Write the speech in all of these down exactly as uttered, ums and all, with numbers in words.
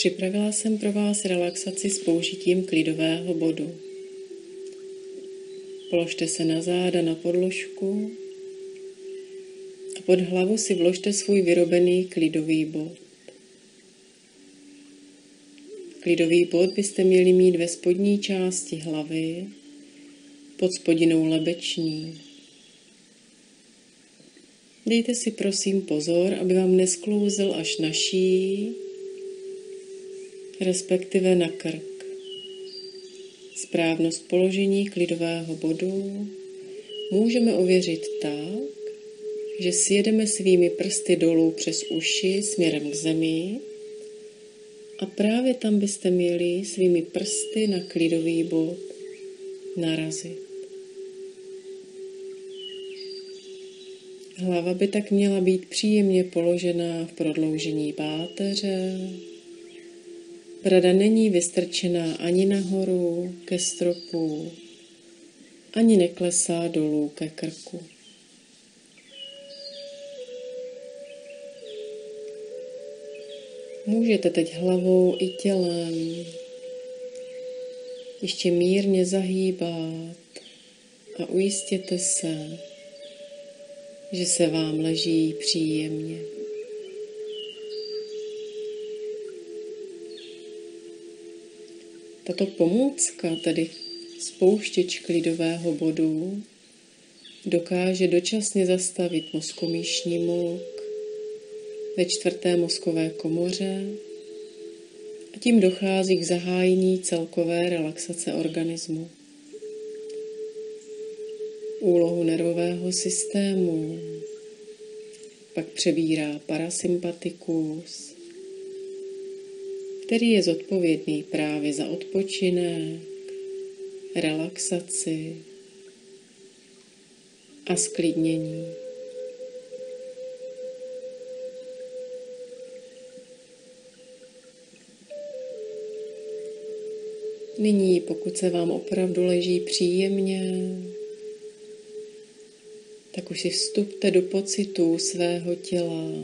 Připravila jsem pro vás relaxaci s použitím klidového bodu. Položte se na záda na podložku a pod hlavu si vložte svůj vyrobený klidový bod. Klidový bod byste měli mít ve spodní části hlavy, pod spodinou lebeční. Dejte si prosím pozor, aby vám nesklouzl až na šíji, respektive na krk. Správnost položení klidového bodu můžeme ověřit tak, že sjedeme svými prsty dolů přes uši směrem k zemi a právě tam byste měli svými prsty na klidový bod narazit. Hlava by tak měla být příjemně položená v prodloužení páteře. Brada není vystrčená ani nahoru ke stropu, ani neklesá dolů ke krku. Můžete teď hlavou i tělem ještě mírně zahýbat a ujistěte se, že se vám leží příjemně. Tato pomůcka, tedy spouštěč klidového bodu, dokáže dočasně zastavit mozkomýšní mlk ve čtvrté mozkové komoře a tím dochází k zahájení celkové relaxace organismu. Úlohu nervového systému pak přebírá parasympatikus, který je zodpovědný právě za odpočinek, relaxaci a zklidnění. Nyní, pokud se vám opravdu leží příjemně, tak už si vstupte do pocitů svého těla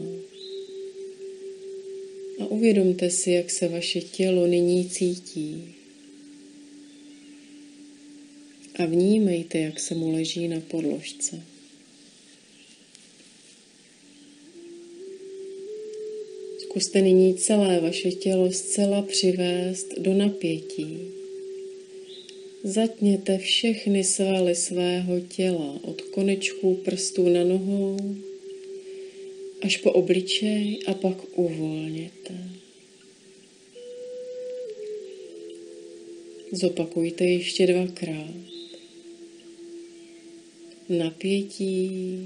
a uvědomte si, jak se vaše tělo nyní cítí. A vnímejte, jak se mu leží na podložce. Zkuste nyní celé vaše tělo zcela přivést do napětí. Zatněte všechny svaly svého těla od konečků prstů na nohou až po obličej a pak uvolněte. Zopakujte ještě dvakrát. Napětí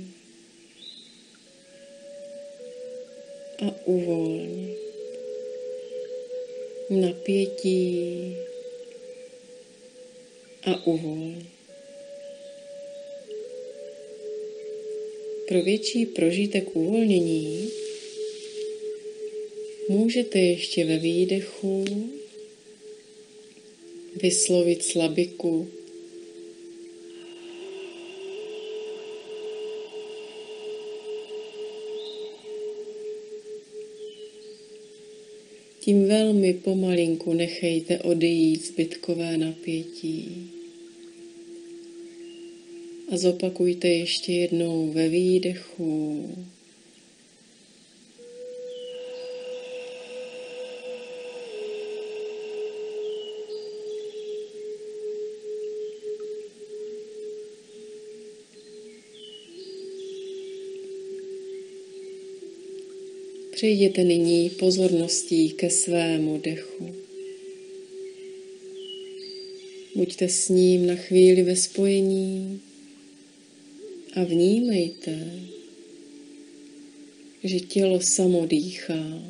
a uvolnit. Napětí a uvolnit. Pro větší prožitek uvolnění můžete ještě ve výdechu vyslovit slabiku. Tím velmi pomalinku nechejte odejít zbytkové napětí. A zopakujte ještě jednou ve výdechu. Přejděte nyní pozorností ke svému dechu. Buďte s ním na chvíli ve spojení a vnímejte, že tělo samo dýchá.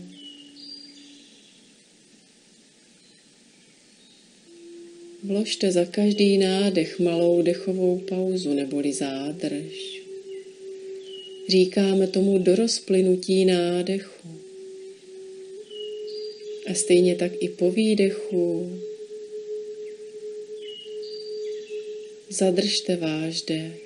Vložte za každý nádech malou dechovou pauzu neboli zádrž. Říkáme tomu dorozplynutí nádechu. A stejně tak i po výdechu zadržte váš dech.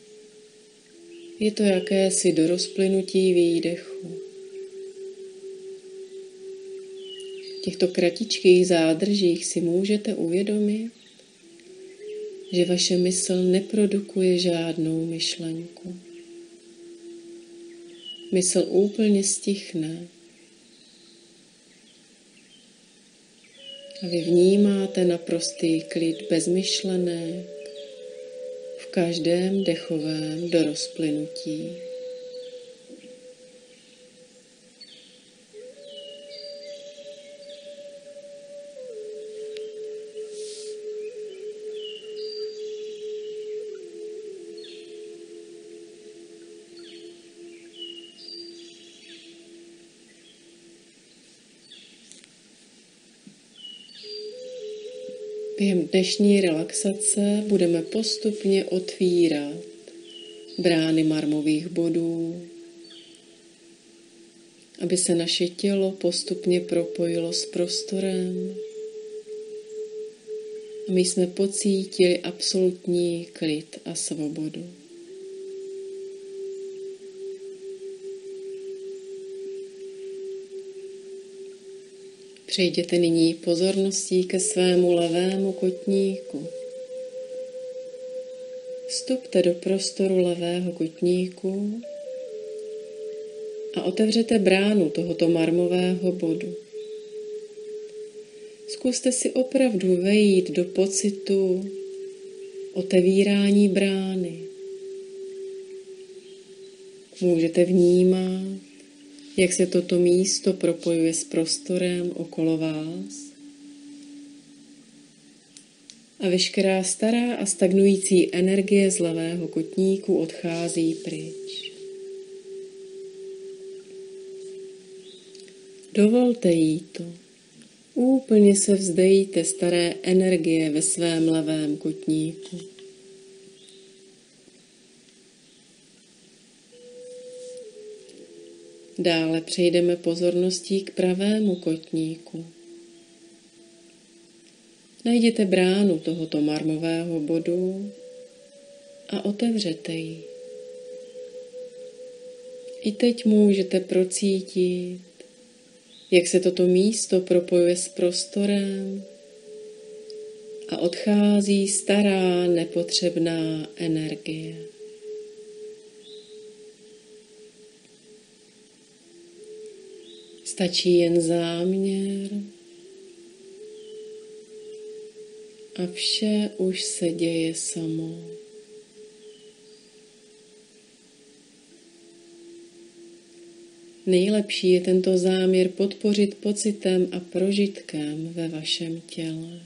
Je to jakési dorozplynutí výdechu. těchto kratičkých zádržích si můžete uvědomit, že vaše mysl neprodukuje žádnou myšlenku. Mysl úplně stichne a vy vnímáte naprostý klid bez myšlenek v každém dechovém dorozplynutí. Během dnešní relaxace budeme postupně otvírat brány marmových bodů, aby se naše tělo postupně propojilo s prostorem a my jsme pocítili absolutní klid a svobodu. Přejděte nyní pozorností ke svému levému kotníku. Vstupte do prostoru levého kotníku a otevřete bránu tohoto marmového bodu. Zkuste si opravdu vejít do pocitu otevírání brány. Můžete vnímat, jak se toto místo propojuje s prostorem okolo vás a veškerá stará a stagnující energie z levého kotníku odchází pryč. Dovolte jí to. Úplně se vzdejte staré energie ve svém levém kotníku. Dále přejdeme pozorností k pravému kotníku. Najděte bránu tohoto marmového bodu a otevřete ji. I teď můžete procítit, jak se toto místo propojuje s prostorem a odchází stará nepotřebná energie. Stačí jen záměr a vše už se děje samo. Nejlepší je tento záměr podpořit pocitem a prožitkem ve vašem těle.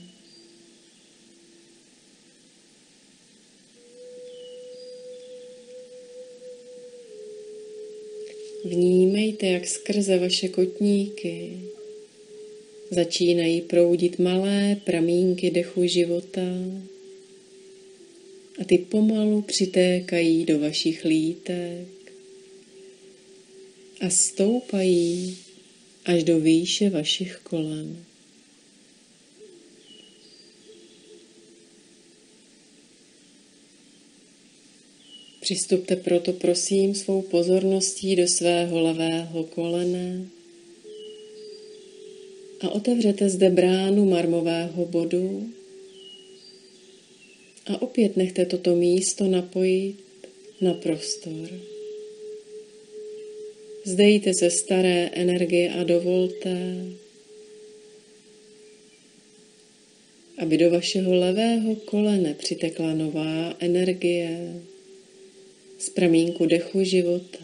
Vnímejte, jak skrze vaše kotníky začínají proudit malé pramínky dechu života a ty pomalu přitékají do vašich lítek a stoupají až do výše vašich kolen. Přistupte proto prosím svou pozorností do svého levého kolene a otevřete zde bránu marmového bodu a opět nechte toto místo napojit na prostor. Vzdejte se staré energie a dovolte, aby do vašeho levého kolene přitekla nová energie z pramínku dechu života.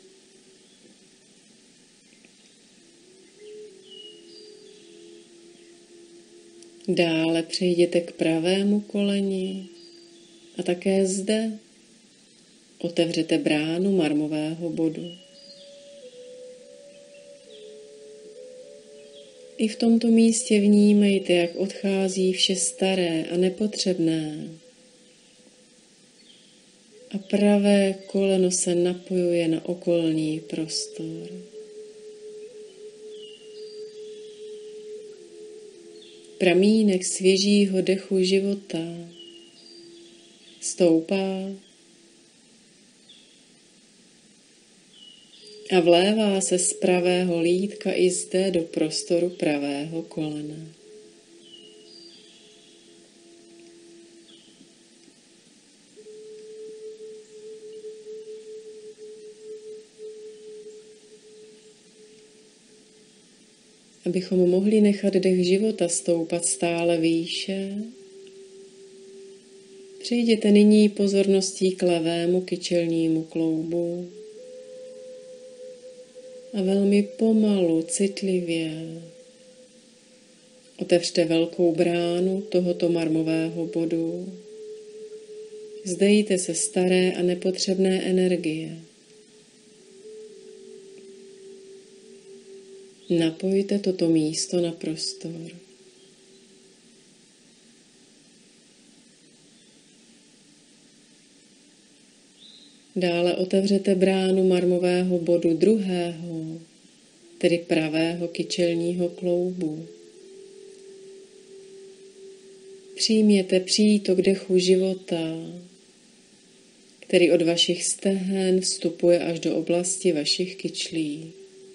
Dále přejděte k pravému koleni a také zde otevřete bránu marmového bodu. I v tomto místě vnímejte, jak odchází vše staré a nepotřebné. A pravé koleno se napojuje na okolní prostor. Pramínek svěžího dechu života stoupá, a vlévá se z pravého lítka i zde do prostoru pravého kolena. Abychom mohli nechat dech života stoupat stále výše, přejděte nyní pozorností k levému kyčelnímu kloubu a velmi pomalu, citlivě otevřte velkou bránu tohoto marmového bodu. Vzdejte se staré a nepotřebné energie. Napojte toto místo na prostor. Dále otevřete bránu marmového bodu druhého, tedy pravého kyčelního kloubu. Přijměte přítok dechu života, který od vašich stehen vstupuje až do oblasti vašich kyčlí.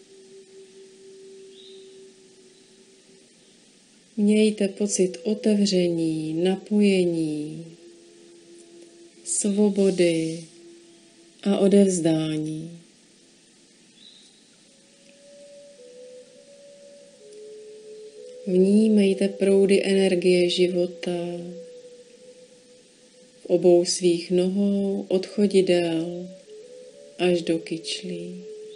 Mějte pocit otevření, napojení, svobody a odevzdání. Vnímejte proudy energie života v obou svých nohou od chodidel až do kyčlí.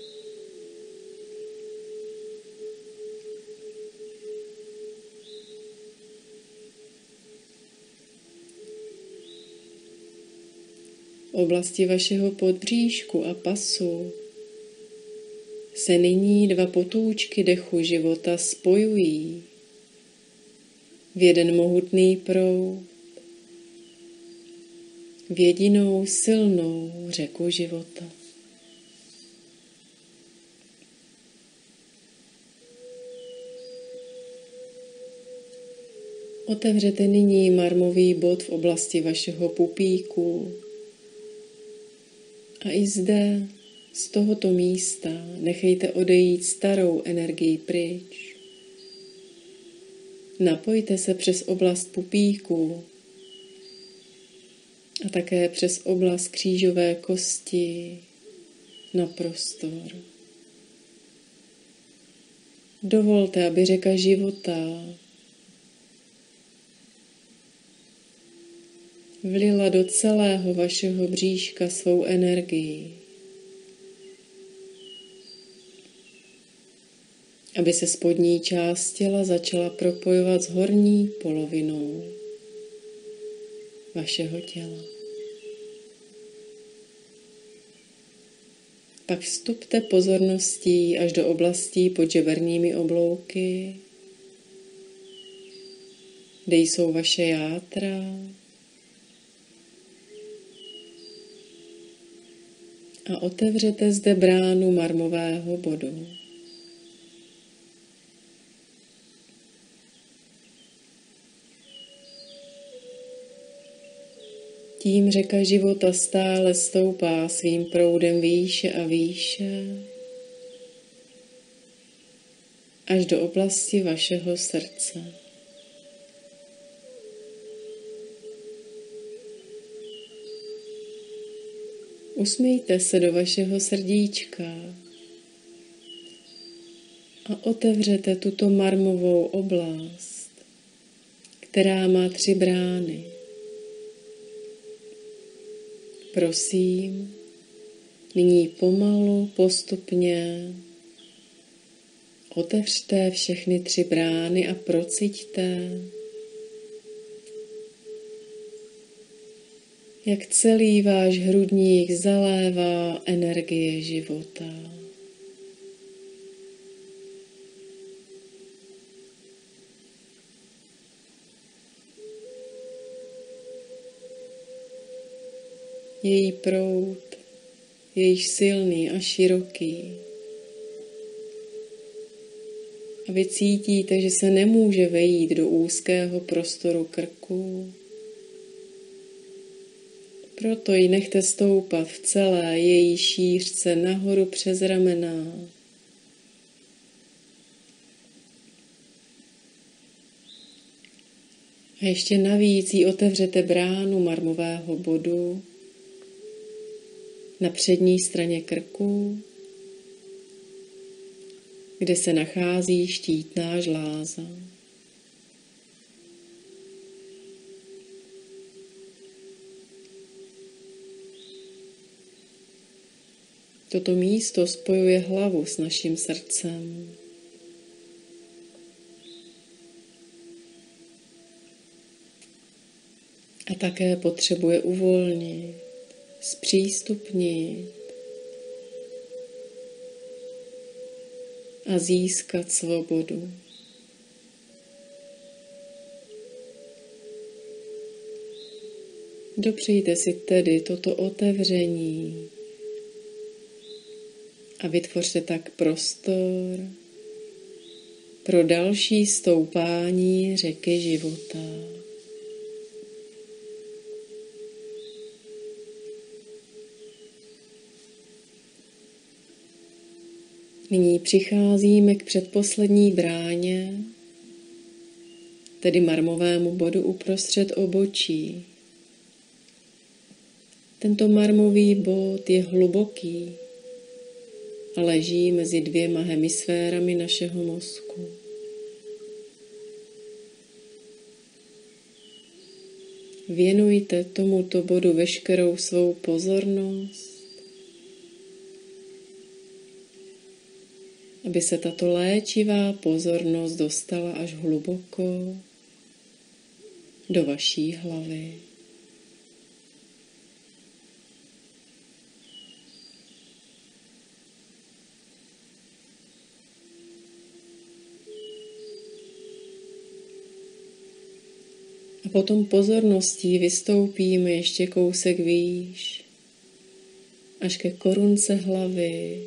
V oblasti vašeho podbříšku a pasu se nyní dva potůčky dechu života spojují v jeden mohutný proud, v jedinou silnou řeku života. Otevřete nyní marmový bod v oblasti vašeho pupíku a i zde, z tohoto místa, nechejte odejít starou energii pryč. Napojte se přes oblast pupíku a také přes oblast křížové kosti na prostor. Dovolte, aby řeka života vlila do celého vašeho bříška svou energii, aby se spodní část těla začala propojovat s horní polovinou vašeho těla. Pak vstupte pozorností až do oblastí pod žeberními oblouky, kde jsou vaše játra, a otevřete zde bránu marmového bodu. Tím řeka života stále stoupá svým proudem výše a výše až do oblasti vašeho srdce. Usmějte se do vašeho srdíčka a otevřete tuto marmovou oblast, která má tři brány. Prosím, nyní pomalu, postupně otevřte všechny tři brány a prociťte, jak celý váš hrudník zalévá energie života. Její proud je již silný a široký. A vy cítíte, že se nemůže vejít do úzkého prostoru krku, Proto ji nechte stoupat v celé její šířce nahoru přes ramena. A ještě navíc jí otevřete bránu marmového bodu na přední straně krku, kde se nachází štítná žláza. Toto místo spojuje hlavu s naším srdcem. A také potřebuje uvolnit, zpřístupnit a získat svobodu. Dopřejte si tedy toto otevření a vytvořte tak prostor pro další stoupání řeky života. Nyní přicházíme k předposlední bráně, tedy marmovému bodu uprostřed obočí. Tento marmový bod je hluboký a leží mezi dvěma hemisférami našeho mozku. Věnujte tomuto bodu veškerou svou pozornost, aby se tato léčivá pozornost dostala až hluboko do vaší hlavy. A potom pozorností vystoupíme ještě kousek výš, až ke korunce hlavy,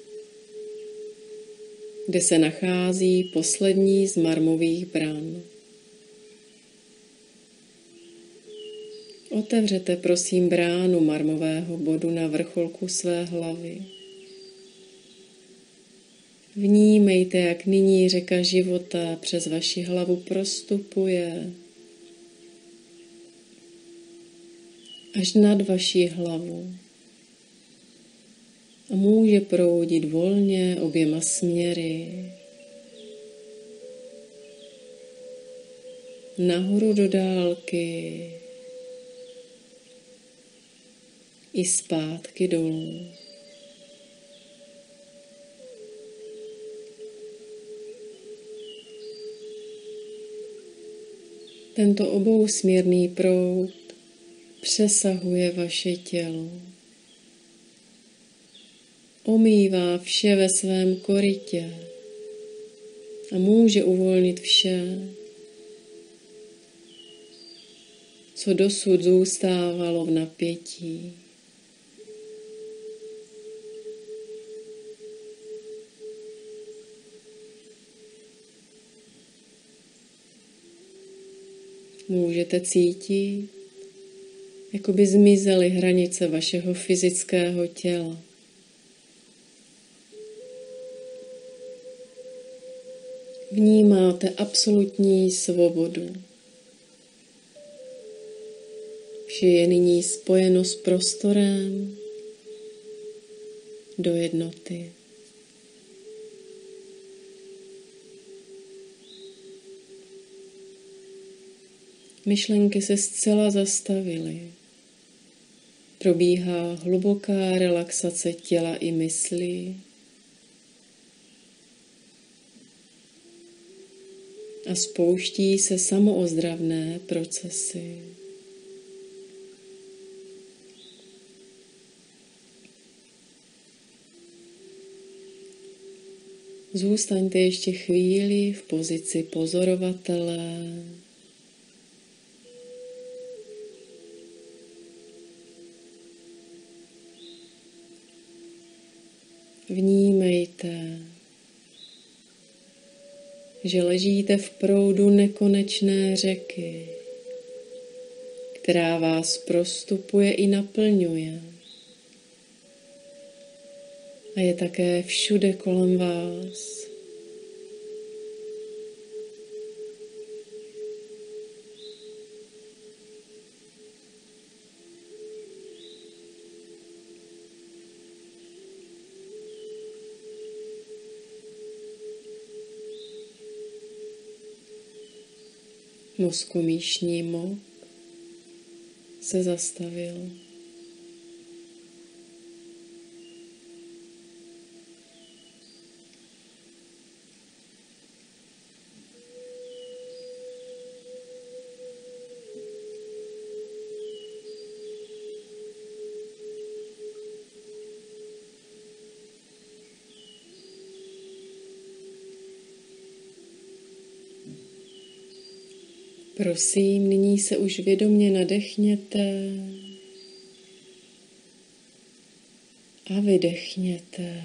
kde se nachází poslední z marmových bran. Otevřete prosím bránu marmového bodu na vrcholku své hlavy. Vnímejte, jak nyní řeka života přes vaši hlavu prostupuje až nad vaši hlavu a může proudit volně oběma směry. Nahoru do dálky i zpátky dolů. Tento obousměrný proud přesahuje vaše tělo. Omývá vše ve svém korytě a může uvolnit vše, co dosud zůstávalo v napětí. Můžete cítit, jako by zmizely hranice vašeho fyzického těla. Vnímáte absolutní svobodu. Vše je nyní spojeno s prostorem do jednoty. Myšlenky se zcela zastavily. Probíhá hluboká relaxace těla i mysli a spouští se samoozdravné procesy. Zůstaňte ještě chvíli v pozici pozorovatele. Vnímejte, že ležíte v proudu nekonečné řeky, která vás prostupuje i naplňuje. A je také všude kolem vás. Mozkomíšní mok se zastavil. Prosím, nyní se už vědomě nadechněte a vydechněte.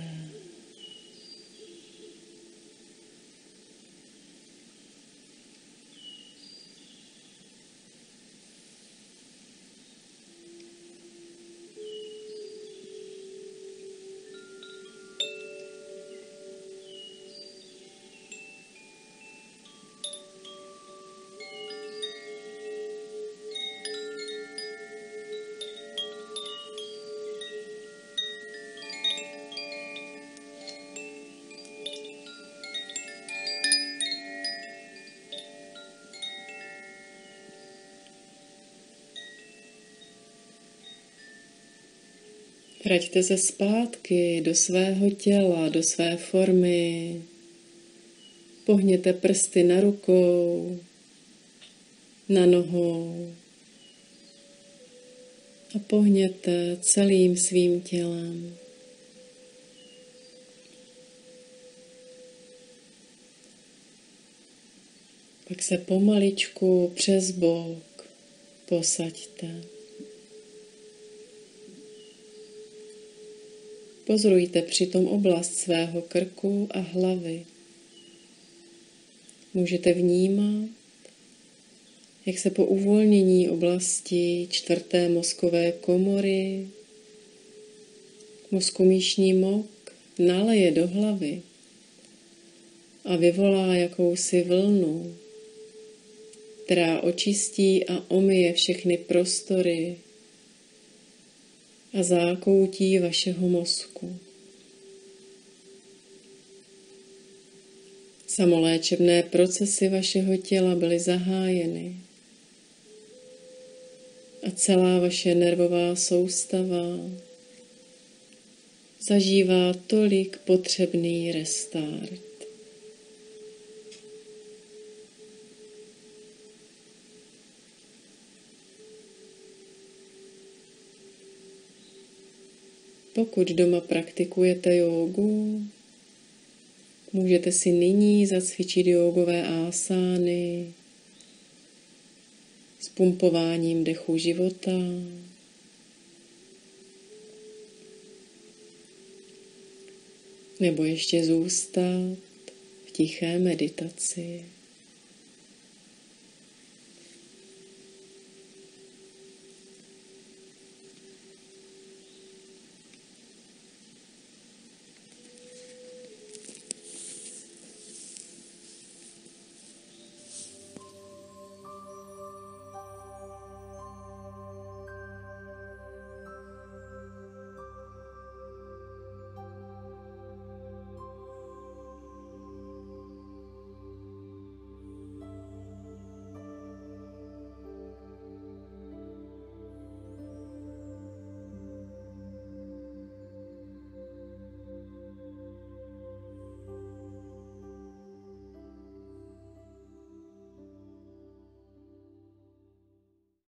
Vraťte se zpátky do svého těla, do své formy. Pohněte prsty na rukou, na nohou a pohněte celým svým tělem. Pak se pomaličku přes bok posaďte. Pozorujte přitom oblast svého krku a hlavy. Můžete vnímat, jak se po uvolnění oblasti čtvrté mozkové komory mozkomíšní mok naleje do hlavy a vyvolá jakousi vlnu, která očistí a omyje všechny prostory a zákoutí vašeho mozku. Samoléčebné procesy vašeho těla byly zahájeny a celá vaše nervová soustava zažívá tolik potřebný restart. Pokud doma praktikujete jógu, můžete si nyní zacvičit jógové ásány s pumpováním dechu života, nebo ještě zůstat v tiché meditaci.